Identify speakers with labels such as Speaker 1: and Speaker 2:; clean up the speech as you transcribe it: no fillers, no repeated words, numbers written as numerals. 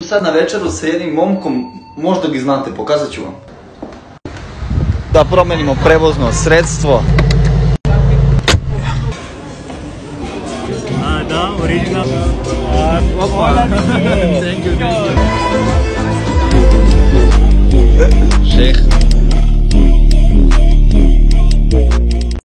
Speaker 1: sad na večeru sa jednim momkom, možda ga znate, pokazat ću vam.
Speaker 2: Da promenimo prevozno sredstvo.
Speaker 3: Da, original. Opa. Thank you.